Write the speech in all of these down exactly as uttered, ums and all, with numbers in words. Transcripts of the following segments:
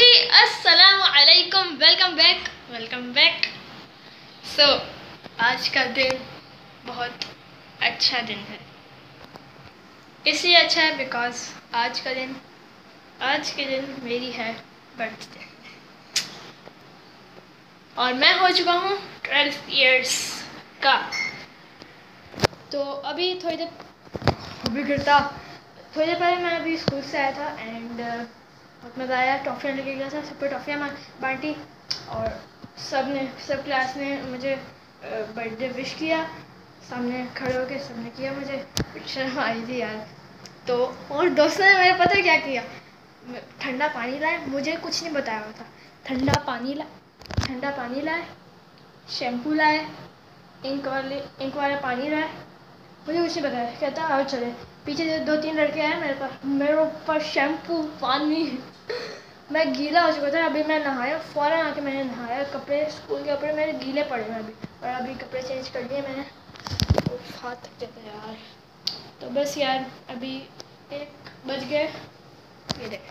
अस्सलाम वालेकुम, welcome back welcome back. So आज का दिन बहुत अच्छा दिन है। इसलिए अच्छा है बिकॉज आज का दिन आज के दिन मेरी है बर्थडे और मैं हो चुका हूँ ट्वेल्व इयर्स का। तो अभी थोड़ी देर अभी गिरता थोड़ी देर पहले मैं अभी स्कूल से आया था एंड बहुत मज़ा आया। टॉफ़ियाँ लेके गया था, सब पे टॉफ़ियाँ बांटी और सब ने सब क्लास ने मुझे बर्थडे विश किया। सामने खड़े होके सब ने किया, मुझे शर्म आ रही थी यार। तो और दोस्तों ने मेरे पता क्या किया, ठंडा पानी लाए, मुझे कुछ नहीं बताया हुआ था। ठंडा पानी ला ठंडा पानी लाए, शैम्पू लाए, इंक वाले इंक वाला पानी लाए, मुझे कुछ नहीं बताया। कहता आओ चले। पीछे से दो तीन लड़के आए मेरे पास, मेरे ऊपर शैम्पू पानी मैं गीला हो चुका था। अभी मैं नहाया, फ़ौरन आके मैंने नहाया, कपड़े स्कूल के कपड़े मेरे गीले पड़े हैं अभी, और अभी कपड़े चेंज कर लिए मैंने। तो हाथ थक जाता है यार। तो बस यार अभी एक बज गए, ये देख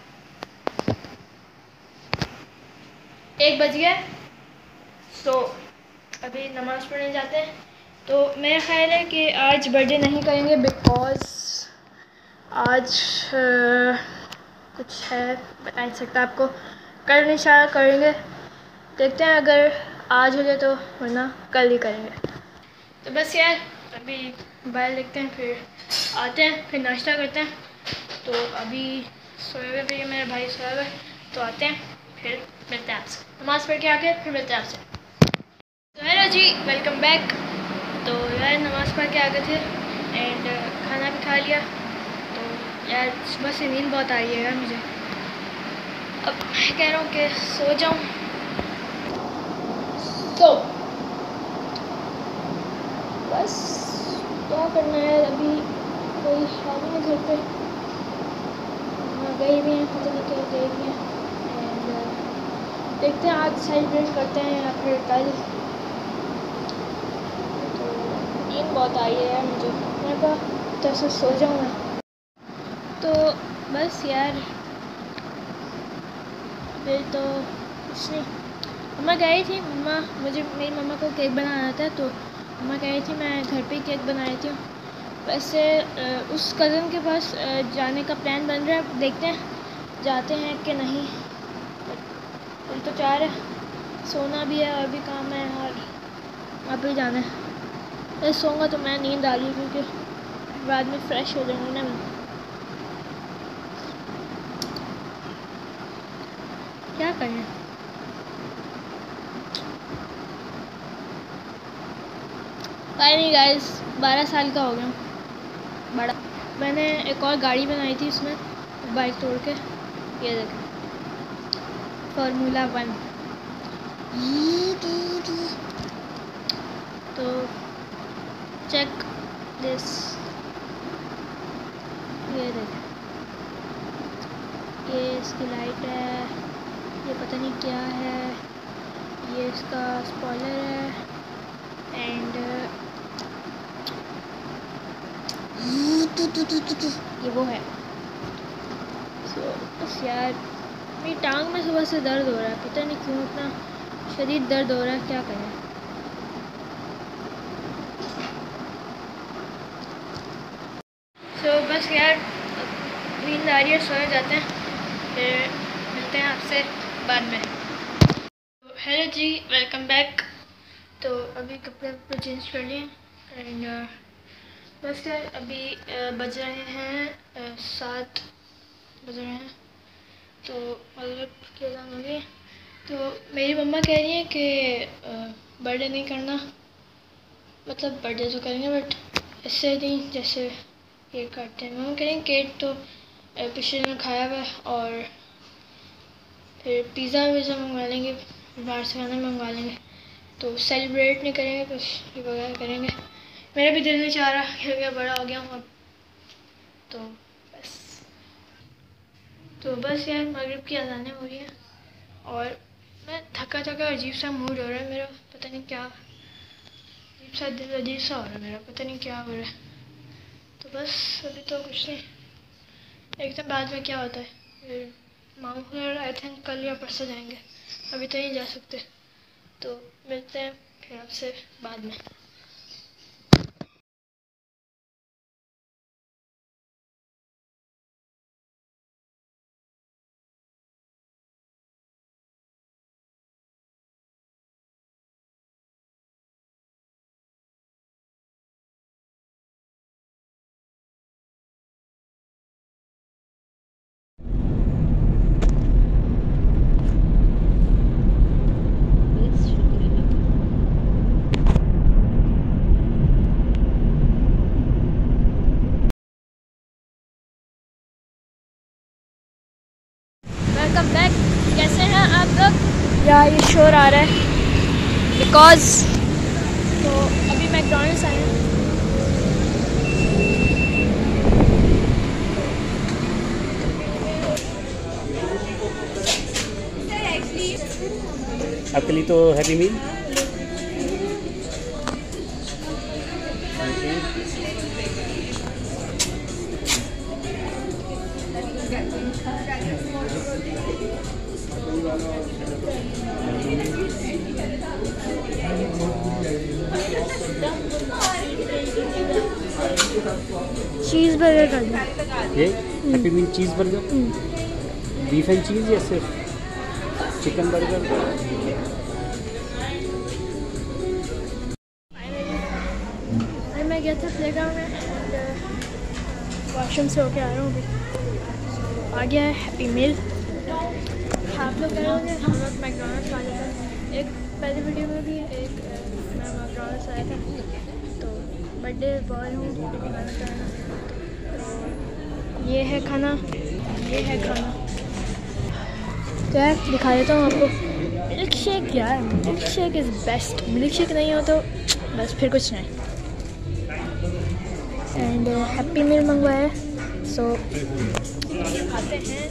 एक बज गया। तो अभी नमाज़ पढ़ने जाते हैं। तो मेरा ख्याल है कि आज बर्थडे नहीं करेंगे बिकॉज़ आज आ, कुछ है, बता नहीं सकता आपको। कल इंशाल्लाह करेंगे, देखते हैं अगर आज हो जाए तो, वरना कल ही करेंगे। तो बस यार अभी मोबाइल देखते हैं, फिर आते हैं, फिर नाश्ता करते हैं। तो अभी सोए हुए भी मेरे भाई सोए हुए, तो आते हैं, फिर मिलते हैं आपसे। नमाज़ पढ़ के आके फिर मिलते हैं आपसे। तो हेलो जी, वेलकम बैक। तो यार नमाज़ पढ़ के आ गए थे एंड खाना भी खा लिया। तो यार सुबह से नींद बहुत आ रही है यार मुझे। अब मैं कह रहा हूँ कि सो जाऊँ। तो बस क्या करना है, अभी कोई है नहीं घर पे, हाँ गई भी हैं, पता नहीं क्या गई भी हैं। एंड देखते हैं आज सेलिब्रेट करते हैं या फिर कल। तो नींद बहुत आई है यार मुझे, मैं कहा तो ऐसे सो जाऊँ मैं। तो बस यार फिर तो कुछ नहीं। मम्मा कह रही थी, मम्मा मुझे मेरी मम्मा को केक बनाना आता है, तो मम्मा कह रही थी मैं घर पे केक बना रही थी। वैसे उस कज़न के पास जाने का प्लान बन रहा है, देखते हैं जाते हैं कि नहीं। दिल तो चाह रहा है, सोना भी है और भी काम है और वहाँ पे जाना है। मैं सोऊंगा तो मैं नींद आ रही है क्योंकि बाद में फ़्रेश हो जाऊँगी ना मैं। क्या करें, भाई नहीं गाइस, बारह साल का हो गया बड़ा। मैंने एक और गाड़ी बनाई थी, उसमें बाइक तोड़ के, ये देखें फार्मूला वन। तो चेक दिस, ये देखें, ये इसकी लाइट है, ये पता नहीं क्या है, ये इसका स्पॉइलर है एंड ये वो है। सो बस यार मेरी टांग में सुबह से दर्द हो रहा है, पता नहीं क्यों इतना शदीद दर्द हो रहा है, क्या करें। सो बस यार नींद आ रही है, सोने जाते हैं, फिर मिलते हैं आपसे बाद में। तो हेलो जी, वेलकम बैक। तो अभी कपड़े वपड़े चेंज कर लिए एंड बस यार अभी बज रहे हैं सात बज रहे हैं, तो मतलब की अज़ान हो गई। तो मेरी मम्मा कह रही है कि बर्थडे नहीं करना, मतलब बर्थडे तो करेंगे बट ऐसे नहीं जैसे केक काटते हैं। मम्मा कह रही हैं केक तो पिछले दिन खाया हुआ है और फिर पिज़्ज़ा वीज़ा मंगवा लेंगे, बाहर से खाना मंगवा लेंगे, तो सेलिब्रेट नहीं करेंगे, कुछ वगैरह करेंगे। मेरा भी दिल नहीं चाह रहा क्योंकि बड़ा हो गया हूँ अब। तो बस तो बस यार मगरिब की अज़ानें हो रही हैं और मैं थका थका अजीब सा मूड हो रहा है मेरा, पता नहीं क्या अजीब सा दिल अजीब सा हो रहा है मेरा, पता नहीं क्या हो रहा है। तो बस अभी तो कुछ नहीं, एकदम बाद में क्या होता है फिर माउंट क्लेयर आई थिंक कल या परसों जाएंगे, अभी तो नहीं जा सकते। तो मिलते हैं फिर आपसे बाद में। Welcome back. कैसे हैं आप लोग? या ये शोर आ रहा है बिकॉज तो अभी मैकडॉनल्ड्स आए हैं। आपके लिए तो हैप्पी मील। चीज़ बर्गर कर दो। ये happy meal cheese burger, beef and cheese या सिर्फ चिकन बर्गर? मैं गया था प्लेग्राउंड में, वॉशरूम से होके आ रहा हूँ अभी। आ गया है हैप्पी मील। आप लोग करोगे, हम लोग मैकडॉनल्ड्स आ जाते हैं। एक पहली वीडियो में भी एक मैं मैकडॉनल्ड्स आया था, तो बर्थडे बॉय हूँ खाना खाना। तो ये है खाना, ये है खाना। तो यार दिखा देता हूँ आपको। मिल्क शेक यार, milk shake is best. Milk shake नहीं हो तो बस फिर कुछ नहीं। एंड हैप्पी मील मंगवाया है, सो खाते हैं।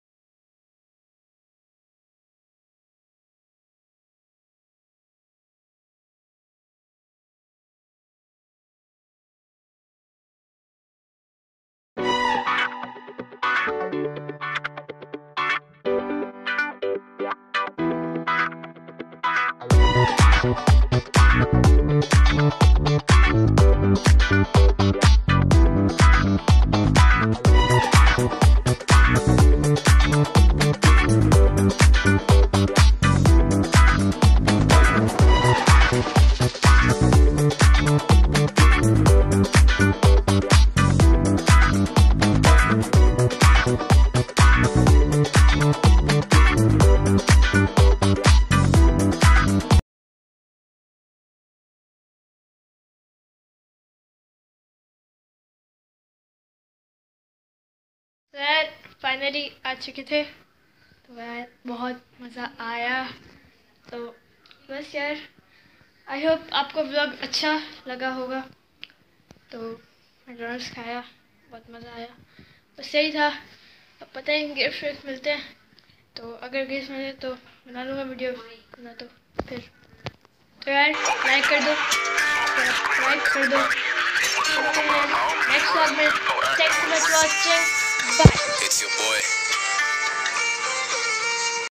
यार फाइनली आ चुके थे, तो यार बहुत मज़ा आया। तो बस यार आई होप आपको व्लॉग अच्छा लगा होगा। तो मैकडॉनल्ड्स खाया, बहुत मज़ा आया, बस यही था। अब पता है गिफ्ट विफ्ट मिलते हैं, तो अगर गिफ्ट मिले तो बना लूँगा वीडियो, ना तो फिर। तो यार लाइक कर दो, लाइक कर दो। नेक्स्ट व्लॉग में। Thanks for watching, bye.